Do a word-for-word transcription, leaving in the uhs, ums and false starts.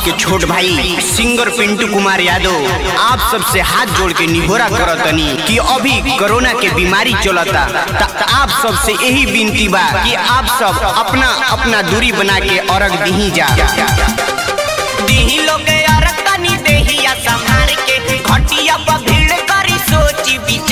सबके छोट भाई सिंगर पिंटू कुमार यादव आप सबसे हाथ जोड़ के निहोरा करतनी कि अभी कोरोना के बीमारी चलता, आप सबसे यही विनती बा कि आप सब अपना अपना दूरी बना के अर्घ दही जा दीही लोग अर्घ तनी देहिया संभार के घटिया पर भीड़ करी सोची